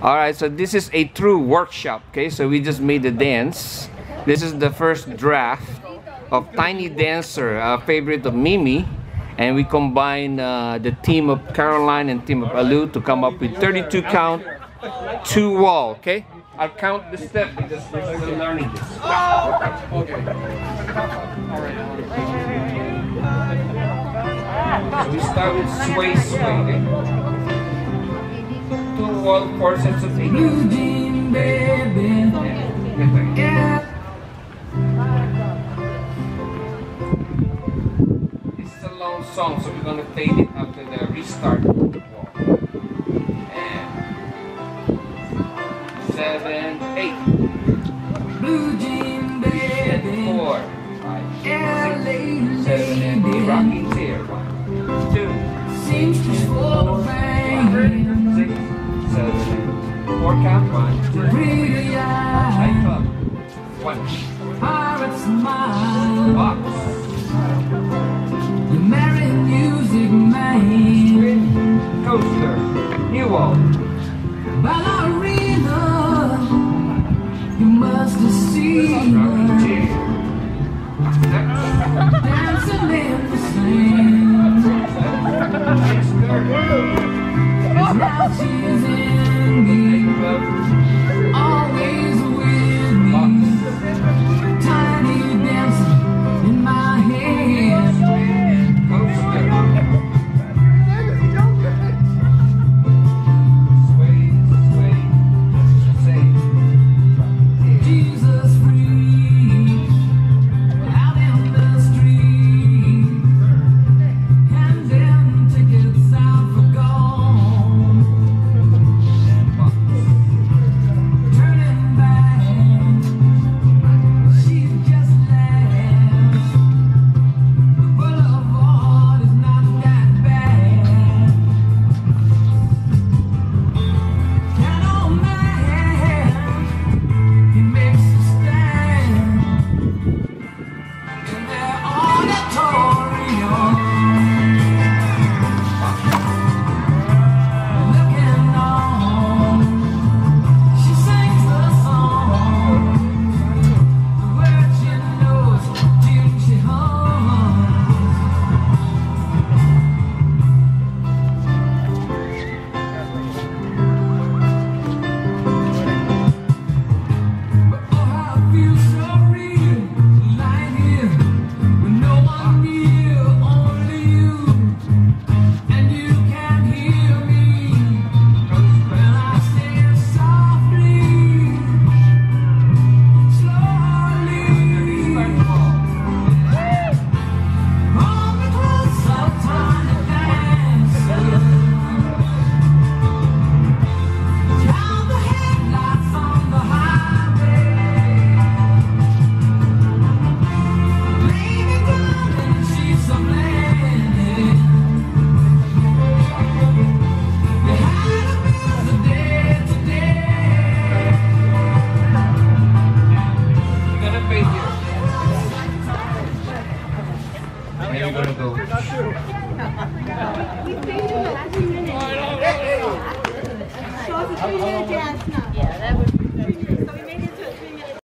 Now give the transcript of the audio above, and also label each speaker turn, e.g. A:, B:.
A: Alright, so this is a true workshop, okay? So we just made the dance. This is the first draft of Tiny Dancer, a favorite of Mimi. And we combine the team of Caroline and team of Alu to come up with 32 count, 2 wall, okay? I'll count the step because we're still learning this. Okay. So we start with sway, okay? 2 wall, 4 sets of 8. This is a long song, so we're gonna fade it after the restart of the wall. And 7, 8. Blue jean baby. 4, 5, 6, 7, and 8. Rocking chair. 1, 2, 3, 4, 5, 6, 7, 4 count. 1, 2, 3. High club. 1. Pirate smile. Box. The merry music man. Coaster. New wall. Ballerina. You must have seen her dancing in the sand. Now she's in me, always with me. Tiny dancing in my head. Jesus free, out in the street, and them tickets out for gone. Turning back, she just laughs. The boulevard is not that bad. That old man, he makes a stand in their auditorium, looking on. She sings the song, the words she knows, tune she hums. But oh, how I feel so real, lying here with no one near, only you, and you can't hear me when I say it softly, slowly. On the close of tiny dancing, down the headlights on the highway. Lady darling, she's a blended. You had a busy day today. You're gonna fade here. And you're gonna go.
B: We stayed in the last minute. So it's a 3-minute dance now. Yeah, that would be.